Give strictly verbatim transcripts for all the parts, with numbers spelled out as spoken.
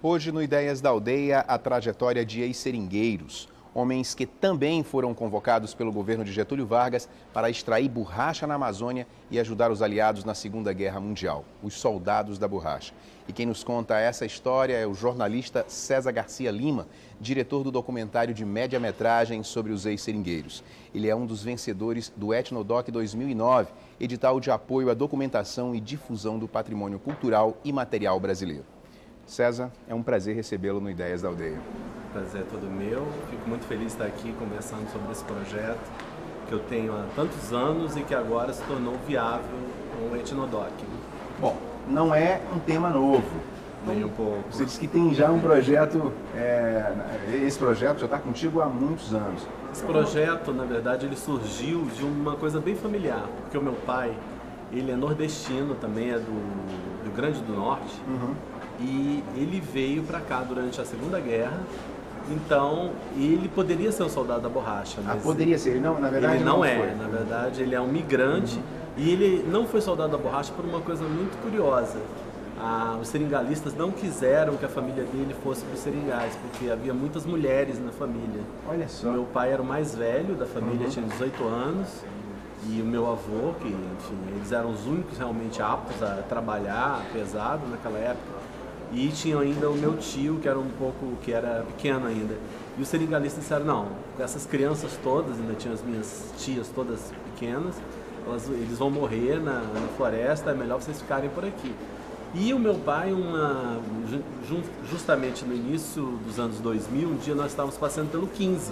Hoje, no Ideias da Aldeia, a trajetória de ex-seringueiros, homens que também foram convocados pelo governo de Getúlio Vargas para extrair borracha na Amazônia e ajudar os aliados na Segunda Guerra Mundial, os soldados da borracha. E quem nos conta essa história é o jornalista César Garcia Lima, diretor do documentário de média-metragem sobre os ex-seringueiros. Ele é um dos vencedores do Etnodoc dois mil e nove, edital de apoio à documentação e difusão do patrimônio cultural e material brasileiro. César, é um prazer recebê-lo no Ideias da Aldeia. Prazer é todo meu. Fico muito feliz de estar aqui conversando sobre esse projeto que eu tenho há tantos anos e que agora se tornou viável com o Etnodoc. Bom, não é um tema novo. Nem um pouco. Você disse que tem já um projeto, é, esse projeto já está contigo há muitos anos. Esse projeto, na verdade, ele surgiu de uma coisa bem familiar, porque o meu pai, ele é nordestino também, é do Rio Grande do Norte. Uhum. E ele veio para cá durante a Segunda Guerra, então ele poderia ser um soldado da borracha. Mas ah, poderia ser, ele não, na verdade ele não, não é, foi. Na verdade ele é um migrante, uhum. E ele não foi soldado da borracha por uma coisa muito curiosa. Ah, os seringalistas não quiseram que a família dele fosse para os seringais, porque havia muitas mulheres na família. Olha só. Meu pai era o mais velho da família, uhum. Tinha dezoito anos. E o meu avô, que enfim, eles eram os únicos realmente aptos a trabalhar pesado naquela época. E tinha ainda o meu tio, que era um pouco, que era pequeno ainda. E os seringalistas disseram, não, essas crianças todas, ainda tinham as minhas tias todas pequenas, elas, eles vão morrer na, na floresta, é melhor vocês ficarem por aqui. E o meu pai, uma, justamente no início dos anos dois mil, um dia nós estávamos passando pelo quinze.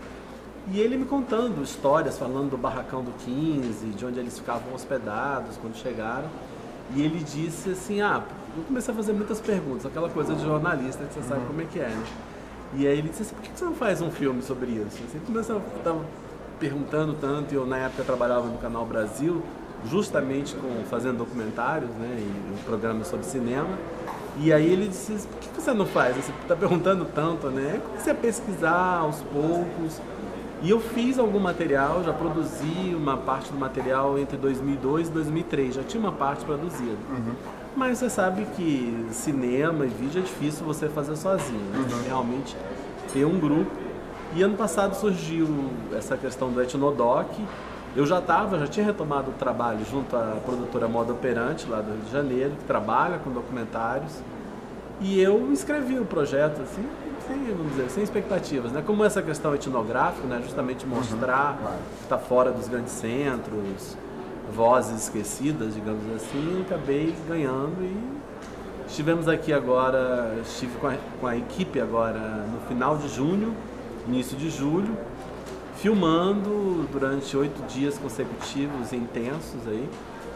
E ele me contando histórias, falando do barracão do quinze, de onde eles ficavam hospedados quando chegaram. E ele disse assim, ah, eu comecei a fazer muitas perguntas, aquela coisa de jornalista que você sabe como é que é, né? E aí ele disse assim, por que você não faz um filme sobre isso? Ele começou a estar perguntando tanto, e eu na época trabalhava no Canal Brasil, justamente com, fazendo documentários, né, e um programa sobre cinema. E aí ele disse, por que você não faz? Você está perguntando tanto, né? Comecei a pesquisar aos poucos. E eu fiz algum material, já produzi uma parte do material entre dois mil e dois e dois mil e três, já tinha uma parte produzida. Uhum. Mas você sabe que cinema e vídeo é difícil você fazer sozinho, né? Uhum. Realmente ter um grupo. E ano passado surgiu essa questão do Etnodoc. Eu já estava, já tinha retomado o trabalho junto à produtora Moda Operante, lá do Rio de Janeiro, que trabalha com documentários. E eu escrevi o projeto, assim, sem, vamos dizer, sem expectativas, né? Como essa questão etnográfica, né? Justamente mostrar uhum, claro. Que está fora dos grandes centros, vozes esquecidas, digamos assim, acabei ganhando e estivemos aqui agora, estive com a, com a equipe agora no final de junho, início de julho, filmando durante oito dias consecutivos e intensos aí,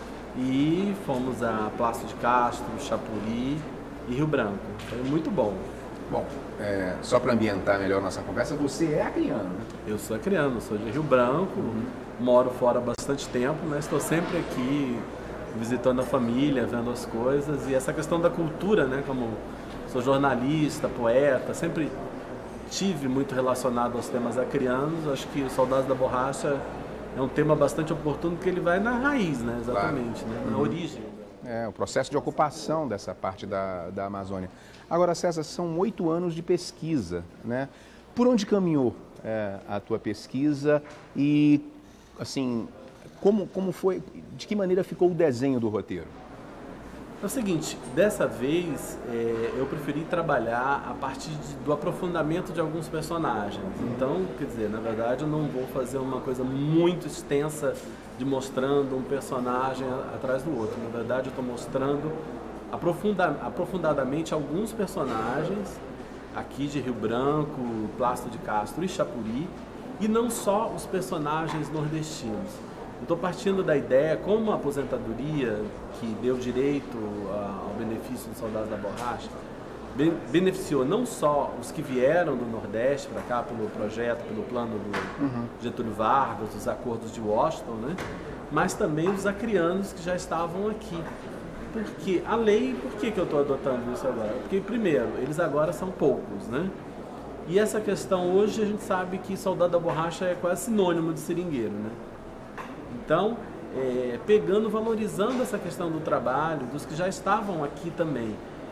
e fomos a Plácio de Castro, Chapuri e Rio Branco. Foi muito bom. Bom, é, só para ambientar melhor nossa conversa, você é acriano, né? Eu sou acriano, sou de Rio Branco, uhum. Moro fora há bastante tempo, mas estou sempre aqui visitando a família, vendo as coisas. E essa questão da cultura, né? Como sou jornalista, poeta, sempre tive muito relacionado aos temas acrianos. Acho que o Soldados da Borracha é um tema bastante oportuno, porque ele vai na raiz, né? Exatamente, claro. Né? Na uhum. origem. É, o processo de ocupação dessa parte da, da Amazônia. Agora, César, são oito anos de pesquisa, né? Por onde caminhou é, a tua pesquisa e, assim, como, como foi, de que maneira ficou o desenho do roteiro? É o seguinte, dessa vez é, eu preferi trabalhar a partir de, do aprofundamento de alguns personagens. Então, quer dizer, na verdade eu não vou fazer uma coisa muito extensa de mostrando um personagem atrás do outro. Na verdade eu estou mostrando aprofunda, aprofundadamente alguns personagens aqui de Rio Branco, Plácio de Castro e Chapuri, e não só os personagens nordestinos. Estou partindo da ideia, como a aposentadoria, que deu direito ao benefício dos soldados da borracha, beneficiou não só os que vieram do Nordeste para cá pelo projeto, pelo plano do uhum. Getúlio Vargas, dos acordos de Washington, né? Mas também os acrianos que já estavam aqui. Porque a lei, por que, que eu estou adotando isso agora? Porque, primeiro, eles agora são poucos, né? E essa questão hoje a gente sabe que soldado da borracha é quase sinônimo de seringueiro, né? Então, é, pegando, valorizando essa questão do trabalho, dos que já estavam aqui também.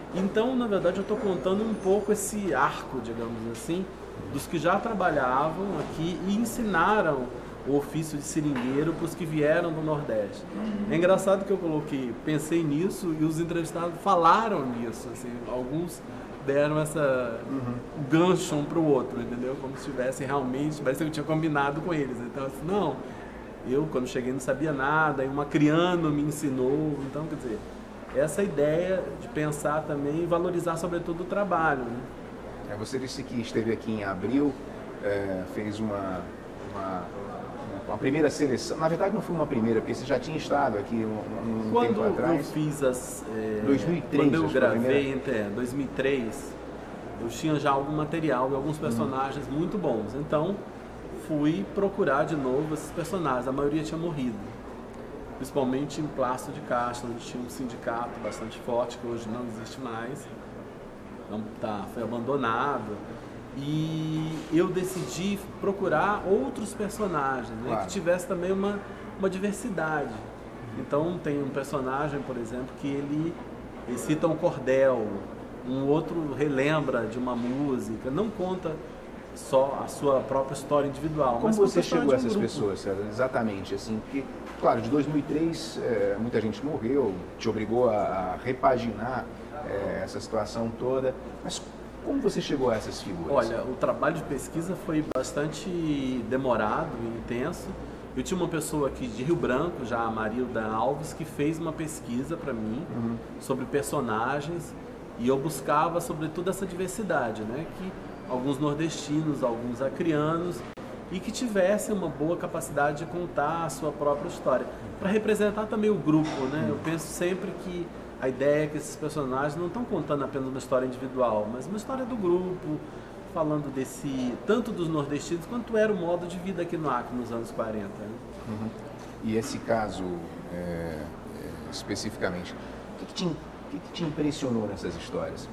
Então, na verdade, eu estou contando um pouco esse arco, digamos assim, dos que já trabalhavam aqui e ensinaram o ofício de seringueiro para os que vieram do Nordeste. É engraçado que eu coloquei, pensei nisso e os entrevistados falaram nisso, assim, alguns deram essa uhum. gancho um para o outro, entendeu? Como se tivessem realmente, parece que eu tinha combinado com eles. Então, assim, não, eu quando cheguei não sabia nada, e uma criana me ensinou, então, quer dizer, essa ideia de pensar também e valorizar sobretudo o trabalho, né? É, você disse que esteve aqui em abril, é, fez uma, uma, uma primeira seleção, na verdade não foi uma primeira, porque você já tinha estado aqui um, um quando tempo atrás. Quando eu fiz as... É, dois mil e três, quando eu gravei, primeira... em dois mil e três, eu tinha já algum material e alguns personagens uhum. muito bons, então fui procurar de novo esses personagens, a maioria tinha morrido. Principalmente em Plácido de Castro, onde tinha um sindicato bastante forte, que hoje não existe mais, não, tá, foi abandonado. E eu decidi procurar outros personagens, né, claro. Que tivesse também uma, uma diversidade. Então tem um personagem, por exemplo, que ele, ele cita um cordel, um outro relembra de uma música, não conta só a sua própria história individual. Como mas você chegou a essas um pessoas, César? Exatamente, assim, porque, claro, de dois mil e três é, muita gente morreu, te obrigou a, a repaginar é, essa situação toda, mas como você chegou a essas figuras? Olha, o trabalho de pesquisa foi bastante demorado e intenso. Eu tinha uma pessoa aqui de Rio Branco, já a Marilda Alves, que fez uma pesquisa para mim uhum. sobre personagens, e eu buscava sobretudo essa diversidade, né? Que alguns nordestinos, alguns acrianos, e que tivessem uma boa capacidade de contar a sua própria história, para representar também o grupo, né? Eu penso sempre que a ideia é que esses personagens não estão contando apenas uma história individual, mas uma história do grupo, falando desse, tanto dos nordestinos, quanto era o modo de vida aqui no Acre nos anos quarenta. Né? Uhum. E esse caso, é, é, especificamente, o que, que, te, o que, que te impressionou nessas histórias?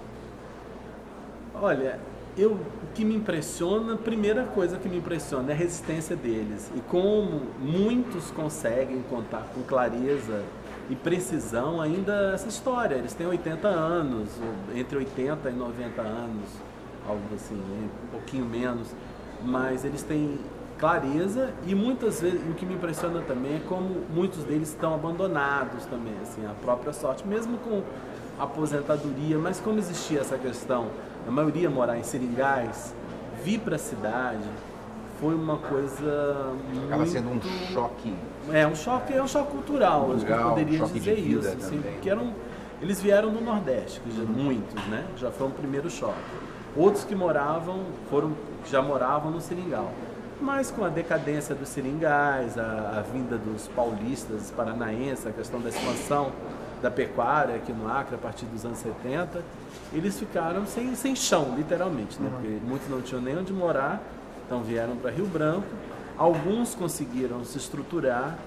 Olha, eu, o que me impressiona, a primeira coisa que me impressiona é a resistência deles. E como muitos conseguem contar com clareza e precisão ainda essa história. Eles têm oitenta anos, entre oitenta e noventa anos, algo assim, um pouquinho menos. Mas eles têm clareza e muitas vezes, o que me impressiona também é como muitos deles estão abandonados também, assim, a própria sorte, mesmo com aposentadoria, mas como existia essa questão, a maioria morar em seringais, vir para a cidade, foi uma coisa acaba muito... sendo um choque. É, um choque, é um choque cultural, cultural acho que eu poderia choque dizer de vida isso, assim, também. porque eram, eles vieram do Nordeste, que já, uhum. muitos, né? Já foi um primeiro choque. Outros que moravam, foram, já moravam no seringal. Mas com a decadência dos seringais, a, a vinda dos paulistas, paranaenses, a questão da expansão da pecuária aqui no Acre a partir dos anos setenta, eles ficaram sem, sem chão, literalmente, né? Uhum. Porque muitos não tinham nem onde morar, então vieram para Rio Branco. Alguns conseguiram se estruturar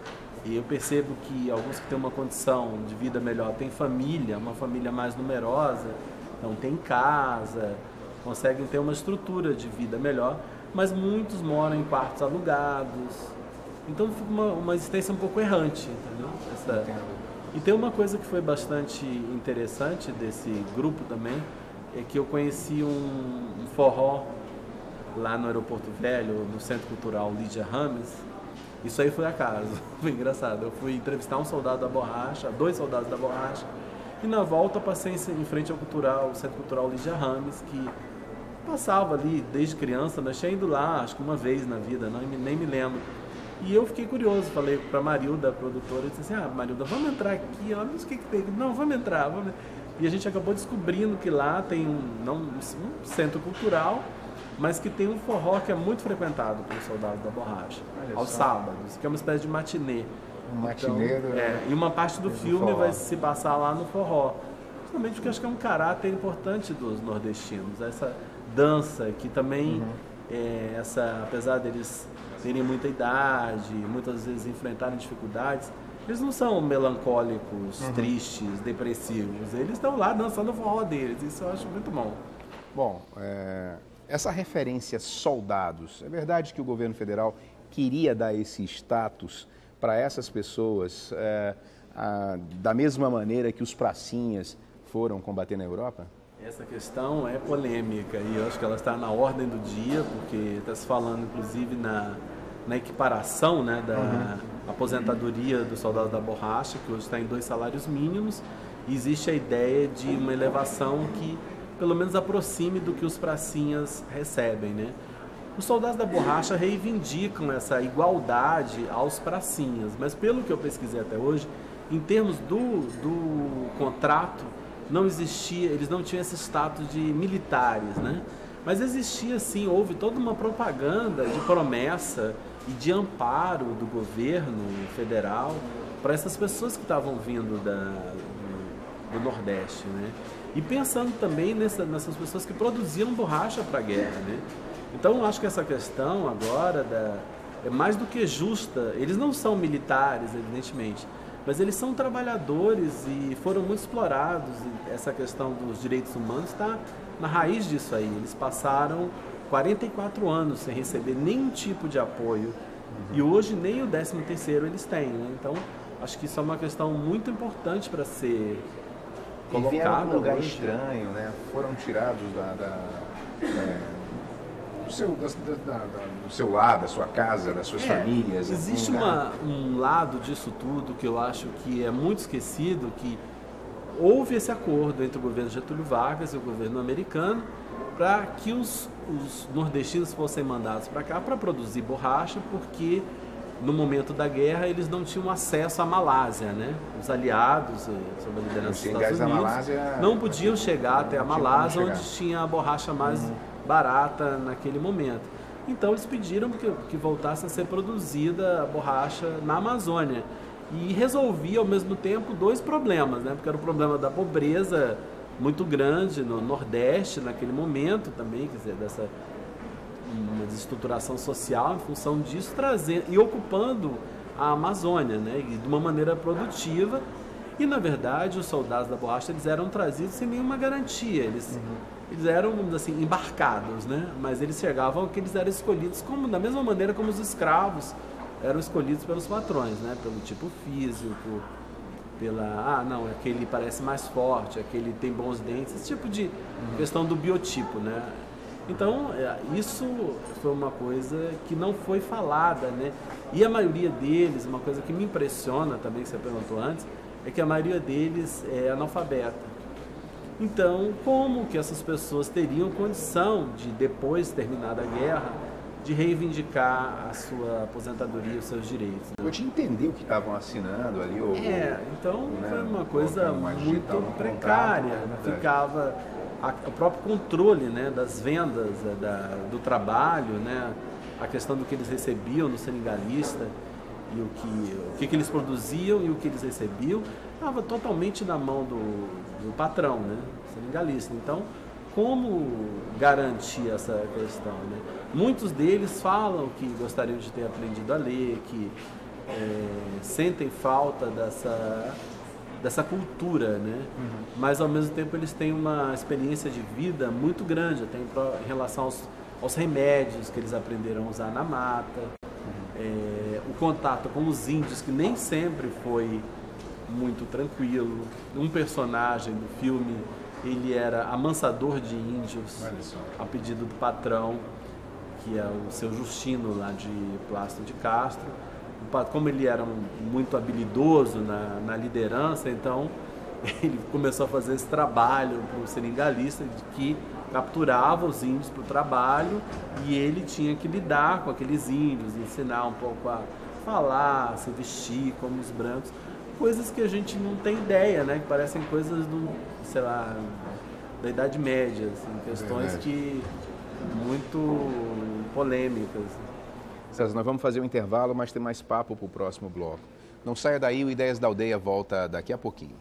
e eu percebo que alguns que têm uma condição de vida melhor têm família, uma família mais numerosa, então tem casa, conseguem ter uma estrutura de vida melhor, mas muitos moram em quartos alugados, então fica uma, uma existência um pouco errante, entendeu? Essa... E tem uma coisa que foi bastante interessante desse grupo também, é que eu conheci um, um forró lá no Aeroporto Velho, no Centro Cultural Lídia Rames. Isso aí foi acaso, foi engraçado. Eu fui entrevistar um soldado da borracha, dois soldados da borracha, e na volta passei em frente ao cultural, Centro Cultural Lídia Rames, que passava ali desde criança, mas tinha ido lá, acho que uma vez na vida, não, nem me lembro. E eu fiquei curioso, falei para a Marilda, a produtora, e disse assim, ah, Marilda, vamos entrar aqui, olha o que, que tem. Não, vamos entrar, vamos. E a gente acabou descobrindo que lá tem um, não, um centro cultural, mas que tem um forró que é muito frequentado pelos soldados da borracha, olha aos só. sábados, que é uma espécie de matinê. Um matineiro. Então, é, e uma parte do filme vai se passar lá no forró. Justamente porque acho que é um caráter importante dos nordestinos, essa dança que também, uhum. é, essa, apesar deles terem muita idade, muitas vezes enfrentarem dificuldades, eles não são melancólicos, uhum. tristes, depressivos, eles estão lá dançando o forró deles, isso eu acho muito bom. Bom, é... essa referência soldados, é verdade que o governo federal queria dar esse status para essas pessoas é, a, da mesma maneira que os pracinhas foram combater na Europa? Essa questão é polêmica e eu acho que ela está na ordem do dia, porque está se falando inclusive na, na equiparação, né, da uhum. aposentadoria dos soldados da borracha, que hoje está em dois salários mínimos, e existe a ideia de uma elevação que pelo menos aproxime do que os pracinhas recebem, né? Os soldados da borracha reivindicam essa igualdade aos pracinhas, mas pelo que eu pesquisei até hoje, em termos do, do contrato, não existia, eles não tinham esse status de militares, né? Mas existia sim, houve toda uma propaganda de promessa e de amparo do governo federal para essas pessoas que estavam vindo da, do, do Nordeste, né? E pensando também nessa, nessas pessoas que produziam borracha para a guerra, né? Então eu acho que essa questão agora da, é mais do que justa. Eles não são militares, evidentemente, mas eles são trabalhadores e foram muito explorados. E essa questão dos direitos humanos está na raiz disso aí. Eles passaram quarenta e quatro anos sem receber nenhum tipo de apoio. Uhum. E hoje nem o décimo terceiro eles têm, né? Então, acho que isso é uma questão muito importante para ser colocada. E vieram um lugar hoje. estranho, né? Foram tirados da... da é... Do seu, da, da, da, do seu lado, da sua casa, das suas é, famílias. Existe um, uma, um lado disso tudo que eu acho que é muito esquecido, que houve esse acordo entre o governo Getúlio Vargas e o governo americano para que os, os nordestinos fossem mandados para cá para produzir borracha, porque no momento da guerra eles não tinham acesso à Malásia, né? Os aliados, sob a liderança dos Estados Unidos, Malásia, não podiam chegar até a Malásia, onde tinha a borracha mais... Uhum. barata naquele momento. Então eles pediram que, que voltasse a ser produzida a borracha na Amazônia e resolvia ao mesmo tempo dois problemas, né? Porque era o problema da pobreza muito grande no Nordeste naquele momento também, quer dizer, dessa uma desestruturação social em função disso, trazendo e ocupando a Amazônia, né? E de uma maneira produtiva. E na verdade os soldados da borracha eles eram trazidos sem nenhuma garantia. Eles uhum. Eles eram, vamos dizer assim, embarcados, né? Mas eles chegavam que eles eram escolhidos como, da mesma maneira como os escravos eram escolhidos pelos patrões, né? Pelo tipo físico, pela... Ah, não, aquele parece mais forte, aquele tem bons dentes, esse tipo de uhum. questão do biotipo, né? Então, isso foi uma coisa que não foi falada, né? E a maioria deles, uma coisa que me impressiona também, que você perguntou antes, é que a maioria deles é analfabeta. Então, como que essas pessoas teriam condição de, depois terminada a guerra, de reivindicar a sua aposentadoria e os seus direitos? Né? Eu tinha entender o que estavam assinando ali. Ou, é, então né, foi uma coisa uma muito precária. Contrato, né? Ficava a, o próprio controle, né, das vendas, da, do trabalho, né, a questão do que eles recebiam no seringalista e o que, o que, que eles produziam e o que eles recebiam, estava totalmente na mão do, do patrão, né, seringalista. Então, como garantir essa questão, né? Muitos deles falam que gostariam de ter aprendido a ler, que é, sentem falta dessa, dessa cultura, né? Uhum. Mas, ao mesmo tempo, eles têm uma experiência de vida muito grande, até em relação aos, aos remédios que eles aprenderam a usar na mata, uhum. é, o contato com os índios, que nem sempre foi muito tranquilo. Um personagem do filme, ele era amansador de índios, a pedido do patrão, que é o seu Justino lá de Plácido de Castro. Como ele era um, muito habilidoso na, na liderança, então ele começou a fazer esse trabalho para o seringalista, de que capturava os índios para o trabalho e ele tinha que lidar com aqueles índios, ensinar um pouco a falar, a se vestir como os brancos. Coisas que a gente não tem ideia, né? Que parecem coisas do, sei lá, da Idade Média, assim, questões que muito polêmicas. César, nós vamos fazer um intervalo, mas tem mais papo para o próximo bloco. Não saia daí, o Ideias da Aldeia volta daqui a pouquinho.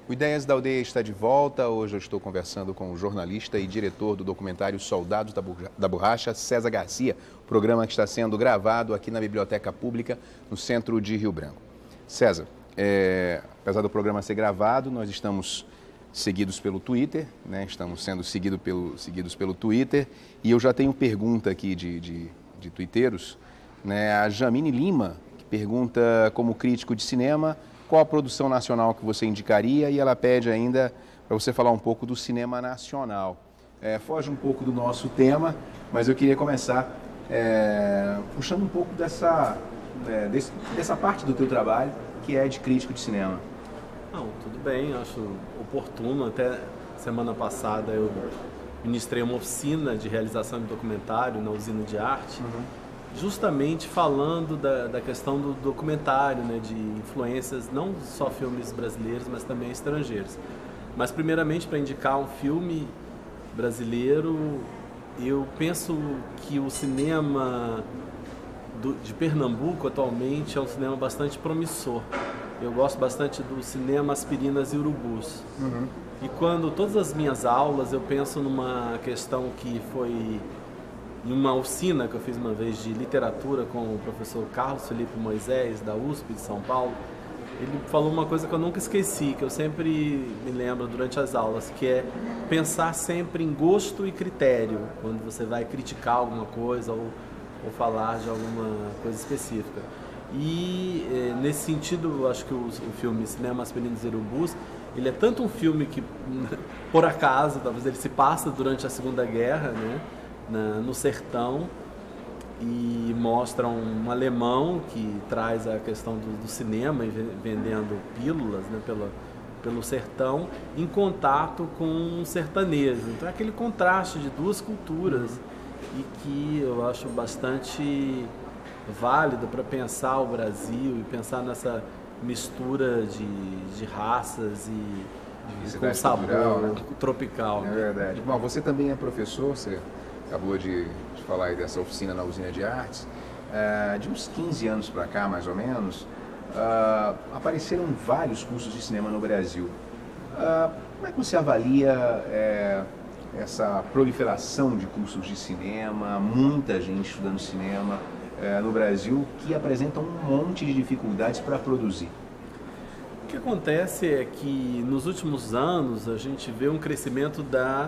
O Ideias da Aldeia está de volta. Hoje eu estou conversando com o jornalista e diretor do documentário Soldados da Borracha, César Garcia, programa que está sendo gravado aqui na Biblioteca Pública, no centro de Rio Branco. César, é, apesar do programa ser gravado, nós estamos seguidos pelo Twitter, né? Estamos sendo seguido pelo, seguidos pelo Twitter, e eu já tenho pergunta aqui de, de, de tuiteiros, né? A Jamine Lima, que pergunta, como crítico de cinema, qual a produção nacional que você indicaria, e ela pede ainda para você falar um pouco do cinema nacional. É, foge um pouco do nosso tema, mas eu queria começar é, puxando um pouco dessa, é, desse, dessa parte do teu trabalho, que é de crítico de cinema. Não, tudo bem, acho oportuno. Até semana passada eu ministrei uma oficina de realização de documentário na Usina de Arte, uhum. justamente falando da, da questão do documentário, né, de influências, não só filmes brasileiros, mas também estrangeiros. Mas primeiramente, para indicar um filme brasileiro, eu penso que o cinema do, de Pernambuco atualmente é um cinema bastante promissor. Eu gosto bastante do cinema Aspirinas e Urubus. Uhum. E quando todas as minhas aulas eu penso numa questão que foi em uma oficina que eu fiz uma vez de literatura com o professor Carlos Felipe Moisés, da U S P de São Paulo, ele falou uma coisa que eu nunca esqueci, que eu sempre me lembro durante as aulas, que é pensar sempre em gosto e critério, quando você vai criticar alguma coisa ou, ou falar de alguma coisa específica. E eh, nesse sentido, eu acho que o, o filme Cinema Aspirinas e Urubus, ele é tanto um filme que, por acaso, talvez ele se passa durante a Segunda Guerra, né? Na, no sertão, e mostra um alemão que traz a questão do, do cinema e vendendo pílulas, né, pela, pelo sertão, em contato com um sertanejo. Então é aquele contraste de duas culturas, uhum. e que eu acho bastante válido para pensar o Brasil e pensar nessa mistura de, de raças e de com sabor cultural, né? tropical. É verdade. Bom, você também é professor, você acabou de, de falar aí dessa oficina na Usina de Artes. Uh, de uns quinze anos para cá, mais ou menos, uh, apareceram vários cursos de cinema no Brasil. Uh, como é que você avalia é, essa proliferação de cursos de cinema, muita gente estudando cinema é, no Brasil, que apresentam um monte de dificuldades para produzir? O que acontece é que nos últimos anos a gente vê um crescimento da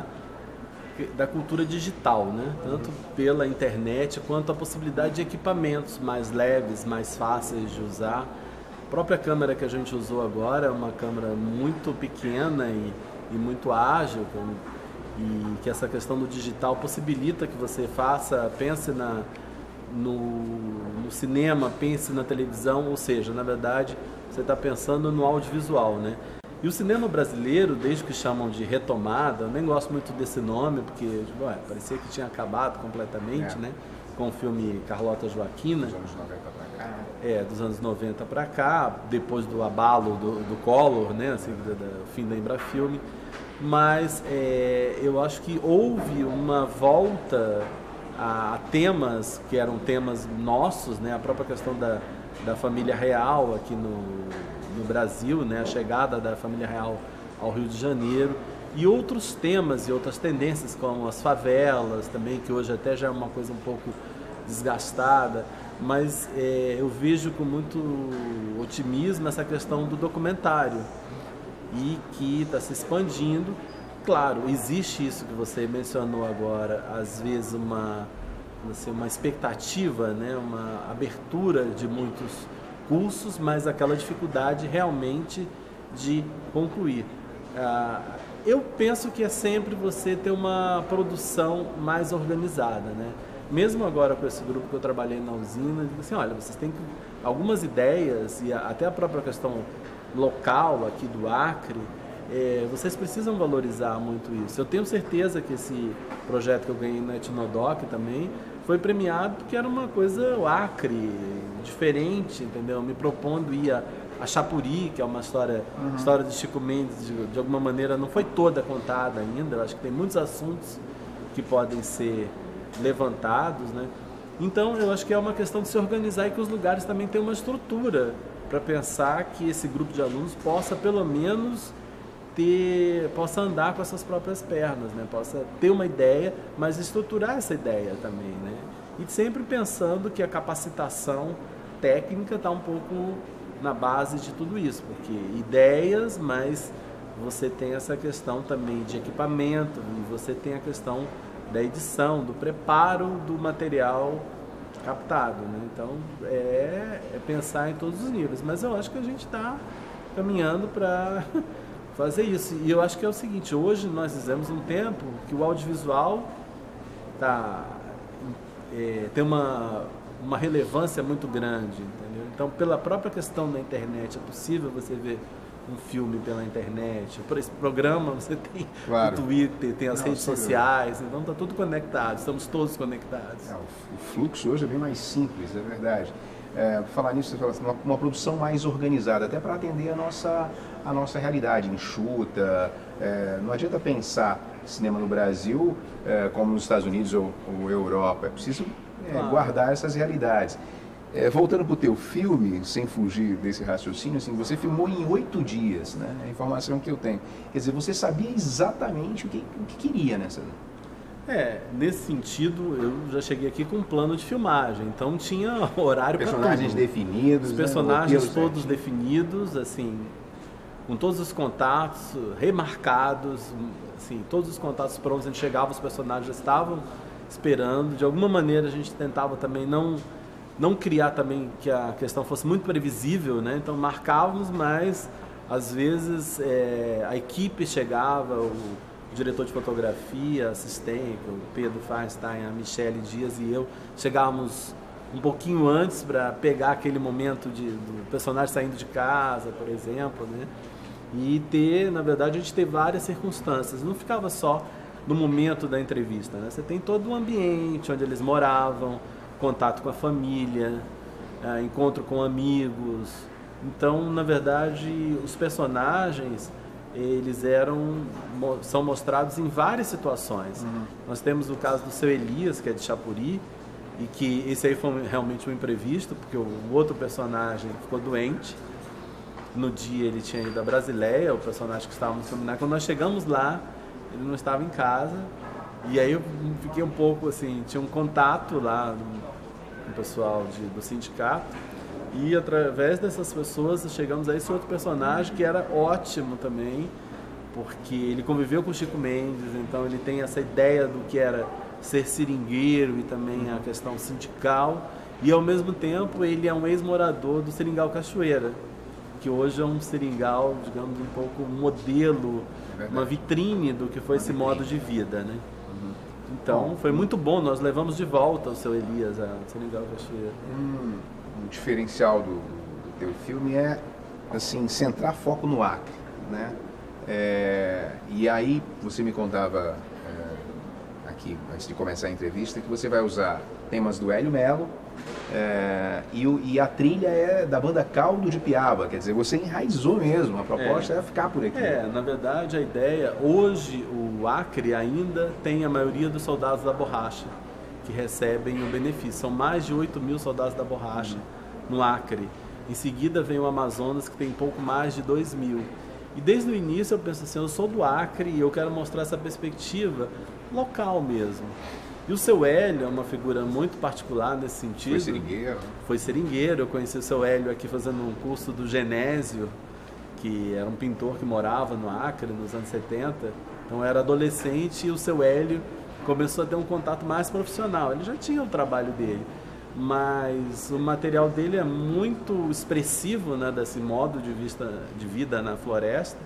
da cultura digital, né? Tanto pela internet quanto a possibilidade de equipamentos mais leves, mais fáceis de usar. A própria câmera que a gente usou agora é uma câmera muito pequena e, e muito ágil, e que essa questão do digital possibilita que você faça, pense na, no, no cinema, pense na televisão, ou seja, na verdade, você está pensando no audiovisual, né? E o cinema brasileiro, desde que chamam de retomada, eu nem gosto muito desse nome, porque ué, parecia que tinha acabado completamente, é. né? Com o filme Carlota Joaquina. Dos anos noventa para cá. É, dos anos noventa para cá, depois do abalo do, do Collor, né? Assim, do, do fim da Embrafilme. Mas é, eu acho que houve uma volta a, a temas que eram temas nossos, né? A própria questão da, da família real aqui no... no Brasil, né, a chegada da família real ao Rio de Janeiro, e outros temas e outras tendências, como as favelas também, que hoje até já é uma coisa um pouco desgastada, mas é, eu vejo com muito otimismo essa questão do documentário, e que está se expandindo. Claro, existe isso que você mencionou agora, às vezes uma, assim, uma expectativa, né, uma abertura de muitos cursos, mas aquela dificuldade realmente de concluir. Ah, eu penso que é sempre você ter uma produção mais organizada, né? Mesmo agora com esse grupo que eu trabalhei na usina, eu digo assim, olha, vocês têm que, algumas ideias e até a própria questão local aqui do Acre, é, vocês precisam valorizar muito isso. Eu tenho certeza que esse projeto que eu ganhei no Etnodoc também foi premiado porque era uma coisa Acre, diferente, entendeu? Me propondo ir a, a Chapuri, que é uma história, uhum. história de Chico Mendes, de, de alguma maneira não foi toda contada ainda. Eu acho que tem muitos assuntos que podem ser levantados, né? Então eu acho que é uma questão de se organizar e que os lugares também tenham uma estrutura para pensar que esse grupo de alunos possa pelo menos ter, possa andar com as suas próprias pernas, né? Possa ter uma ideia, mas estruturar essa ideia também, né? E sempre pensando que a capacitação técnica está um pouco na base de tudo isso, porque ideias, mas você tem essa questão também de equipamento, e você tem a questão da edição, do preparo do material captado, né? Então é, é pensar em todos os níveis, mas eu acho que a gente está caminhando para fazer isso. E eu acho que é o seguinte, hoje nós vivemos um tempo que o audiovisual tá, é, tem uma, uma relevância muito grande, entendeu? Então, pela própria questão da internet, é possível você ver um filme pela internet. Por esse programa você tem claro. O Twitter, tem as Não, redes sociais, então está tudo conectado, estamos todos conectados. É, o, o fluxo hoje é bem mais simples, é verdade. É, falar nisso, você fala assim, uma, uma produção mais organizada, até para atender a nossa, a nossa realidade enxuta. É, não adianta pensar cinema no Brasil é, como nos Estados Unidos ou, ou Europa, é preciso é, claro. guardar essas realidades. É, voltando para o teu filme, sem fugir desse raciocínio, assim, você filmou em oito dias, né? A informação que eu tenho. Quer dizer, você sabia exatamente o que, o que queria nessa... É, nesse sentido, eu já cheguei aqui com um plano de filmagem, então tinha horário para tudo. Personagens definidos, Os personagens né? todos definidos, assim, com todos os contatos remarcados, assim, todos os contatos prontos, a gente chegava, os personagens já estavam esperando. De alguma maneira a gente tentava também não... não criar também que a questão fosse muito previsível, né? Então marcávamos, mas às vezes é, a equipe chegava, o, o diretor de fotografia, assistente, o Pedro Feinstein, a Michele Dias e eu, chegávamos um pouquinho antes para pegar aquele momento de, do personagem saindo de casa, por exemplo, né? E ter, na verdade, a gente ter várias circunstâncias, não ficava só no momento da entrevista, né? Você tem todo o ambiente onde eles moravam, contato com a família, é, encontro com amigos. Então, na verdade, os personagens, eles eram, são mostrados em várias situações. Uhum. Nós temos o caso do seu Elias, que é de Chapuri, e que esse aí foi realmente um imprevisto, porque o outro personagem ficou doente. No dia ele tinha ido a Brasileia, o personagem que estávamos filmando. Quando nós chegamos lá, ele não estava em casa. E aí eu fiquei um pouco assim, tinha um contato lá com o pessoal de, do sindicato e através dessas pessoas chegamos a esse outro personagem que era ótimo também, porque ele conviveu com o Chico Mendes, então ele tem essa ideia do que era ser seringueiro e também a questão sindical, e ao mesmo tempo ele é um ex-morador do Seringal Cachoeira, que hoje é um seringal, digamos, um pouco um modelo, é uma vitrine do que foi esse modo de vida, né? Então, foi muito bom, nós levamos de volta o seu Elias a Seringal Cachoeira. Hum, o diferencial do, do teu filme é, assim, centrar foco no Acre, né? É, e aí, você me contava é, aqui, antes de começar a entrevista, que você vai usar temas do Hélio Melo é, e, o, e a trilha é da banda Caldo de Piaba, quer dizer, você enraizou mesmo, a proposta é, é ficar por aqui. É, na verdade a ideia, hoje o Acre ainda tem a maioria dos soldados da borracha que recebem o benefício, são mais de oito mil soldados da borracha uhum. no Acre, em seguida vem o Amazonas que tem pouco mais de dois mil. E desde o início eu penso assim, eu sou do Acre e eu quero mostrar essa perspectiva local mesmo. E o seu Hélio é uma figura muito particular nesse sentido. Foi seringueiro. Foi seringueiro. Eu conheci o seu Hélio aqui fazendo um curso do Genésio, que era um pintor que morava no Acre nos anos setenta. Então eu era adolescente e o seu Hélio começou a ter um contato mais profissional. Ele já tinha o trabalho dele, mas o material dele é muito expressivo, né, desse modo de, vista, de vida na floresta.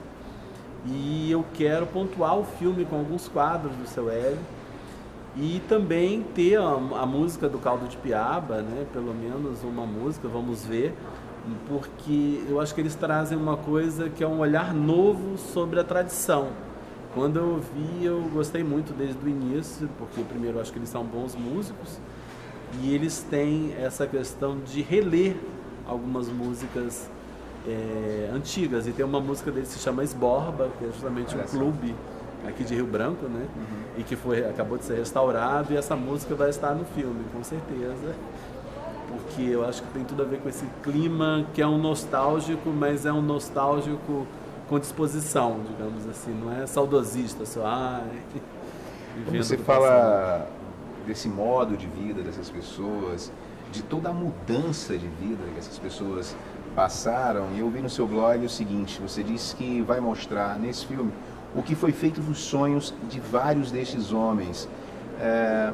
E eu quero pontuar o filme com alguns quadros do seu Hélio. E também ter a, a música do Caldo de Piaba, né? Pelo menos uma música, vamos ver, porque eu acho que eles trazem uma coisa que é um olhar novo sobre a tradição. Quando eu vi, eu gostei muito desde o início, porque primeiro eu acho que eles são bons músicos e eles têm essa questão de reler algumas músicas é, antigas. E tem uma música deles que se chama Esborba, que é justamente um clube aqui de Rio Branco, né? Uhum. E que foi, acabou de ser restaurado, e essa música vai estar no filme, com certeza, porque eu acho que tem tudo a ver com esse clima que é um nostálgico, mas é um nostálgico com disposição, digamos assim, não é saudosista, só ai, Quando você fala desse modo de vida dessas pessoas, de toda a mudança de vida que essas pessoas passaram, e eu vi no seu blog o seguinte, você disse que vai mostrar nesse filme o que foi feito dos sonhos de vários destes homens. É...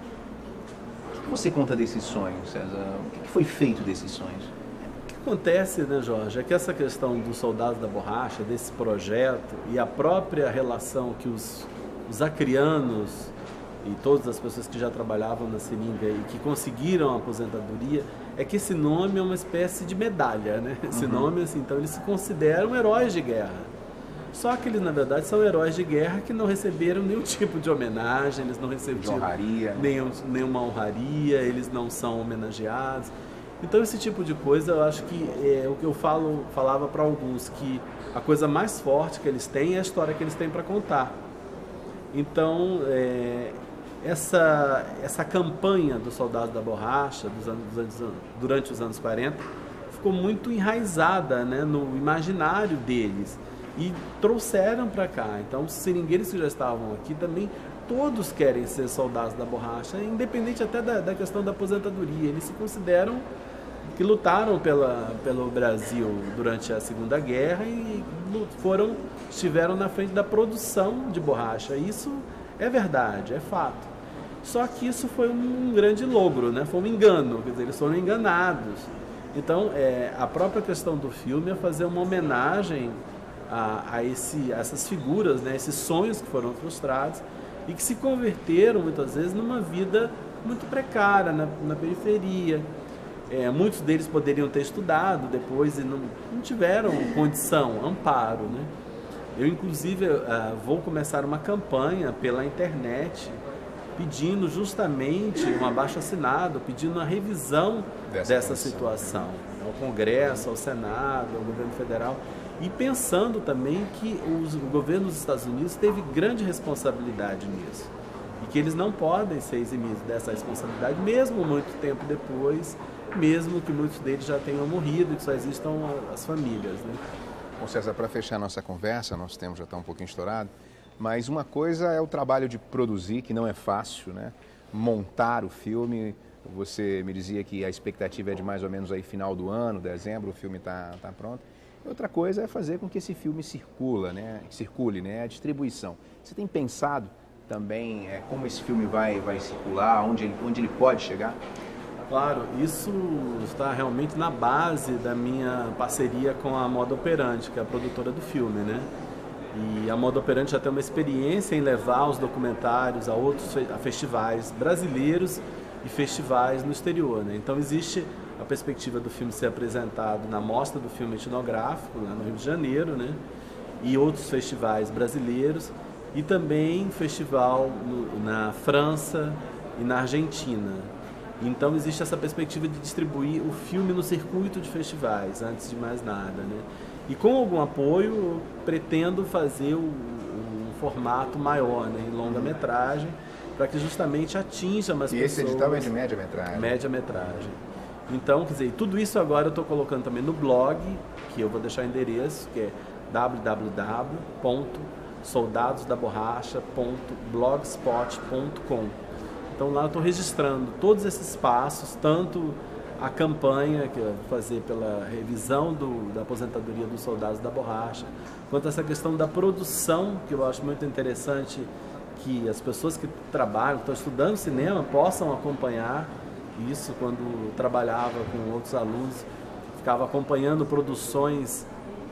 O que você conta desses sonhos, César? O que foi feito desses sonhos? O que acontece, né, Jorge, é que essa questão dos soldados da borracha, desse projeto, e a própria relação que os, os acrianos e todas as pessoas que já trabalhavam na seringa e que conseguiram a aposentadoria, é que esse nome é uma espécie de medalha, né? Esse uhum. nome, assim, então eles se consideram heróis de guerra. Só que eles, na verdade, são heróis de guerra que não receberam nenhum tipo de homenagem, eles não receberam honraria. Nenhum, nenhuma honraria, eles não são homenageados. Então, esse tipo de coisa, eu acho que é o que eu falo, falava para alguns, que a coisa mais forte que eles têm é a história que eles têm para contar. Então, é, essa, essa campanha dos soldados da borracha dos anos, dos anos, durante os anos quarenta ficou muito enraizada, né, no imaginário deles. E trouxeram para cá. Então, os seringueiros que já estavam aqui também, todos querem ser soldados da borracha, independente até da, da questão da aposentadoria. Eles se consideram que lutaram pela, pelo Brasil durante a Segunda Guerra e foram, estiveram na frente da produção de borracha. Isso é verdade, é fato. Só que isso foi um grande logro, né? Foi um engano, quer dizer, eles foram enganados. Então, é, a própria questão do filme é fazer uma homenagem A, a, esse, a essas figuras, né, esses sonhos que foram frustrados e que se converteram muitas vezes numa vida muito precária, na, na periferia. É, muitos deles poderiam ter estudado depois e não, não tiveram condição, amparo, né? Eu, inclusive, uh, vou começar uma campanha pela internet pedindo justamente um abaixo-assinado, pedindo uma revisão dessa, dessa situação ao Congresso, ao Senado, ao governo federal. E pensando também que os, o governo dos Estados Unidos teve grande responsabilidade nisso. E que eles não podem ser eximidos dessa responsabilidade, mesmo muito tempo depois, mesmo que muitos deles já tenham morrido e que só existam as famílias, né? Bom, César, para fechar nossa conversa, nosso tempo já está um pouquinho estourado, mas uma coisa é o trabalho de produzir, que não é fácil, né? Montar o filme, você me dizia que a expectativa é de mais ou menos aí final do ano, dezembro, o filme está tá pronto. Outra coisa é fazer com que esse filme circula, né? circule, né? A distribuição. Você tem pensado também é, como esse filme vai, vai circular, onde ele, onde ele pode chegar? Claro, isso está realmente na base da minha parceria com a Moda Operante, que é a produtora do filme, né? E a Moda Operante já tem uma experiência em levar os documentários a outros a festivais brasileiros e festivais no exterior, né? Então existe a perspectiva do filme ser apresentado na Mostra do Filme Etnográfico, lá no Rio de Janeiro, né? E outros festivais brasileiros, e também festival no, na França e na Argentina. Então existe essa perspectiva de distribuir o filme no circuito de festivais, antes de mais nada, né? E com algum apoio, eu pretendo fazer o, um formato maior, né? Em longa-metragem, para que justamente atinja mais e pessoas. E esse edital é de média-metragem? Média-metragem. Então, quer dizer, tudo isso agora eu estou colocando também no blog, que eu vou deixar o endereço, que é w w w ponto soldados da borracha ponto blogspot ponto com. Então lá eu estou registrando todos esses passos, tanto a campanha que eu vou fazer pela revisão do, da aposentadoria dos soldados da borracha, quanto essa questão da produção, que eu acho muito interessante que as pessoas que trabalham, que estão estudando cinema, possam acompanhar isso. Quando trabalhava com outros alunos, ficava acompanhando produções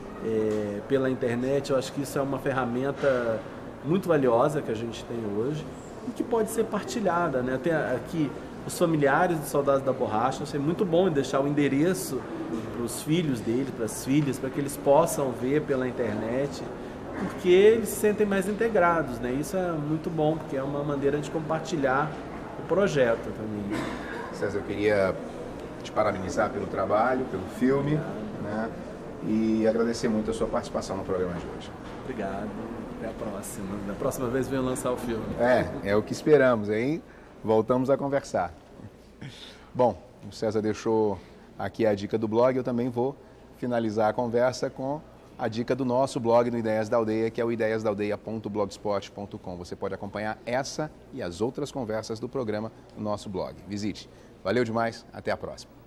é, pela internet. Eu acho que isso é uma ferramenta muito valiosa que a gente tem hoje e que pode ser partilhada, né? Tem aqui os familiares dos soldados da borracha, achei muito bom deixar o endereço para os filhos deles, para as filhas, para que eles possam ver pela internet, porque eles se sentem mais integrados, né? Isso é muito bom, porque é uma maneira de compartilhar o projeto também. César, eu queria te parabenizar pelo trabalho, pelo filme, né? E agradecer muito a sua participação no programa de hoje. Obrigado. Até a próxima. Da próxima vez venho lançar o filme. É, é o que esperamos, hein? Voltamos a conversar. Bom, o César deixou aqui a dica do blog, eu também vou finalizar a conversa com a dica do nosso blog do Ideias da Aldeia, que é o ideias da aldeia ponto blogspot ponto com. Você pode acompanhar essa e as outras conversas do programa no nosso blog. Visite. Valeu demais, até a próxima.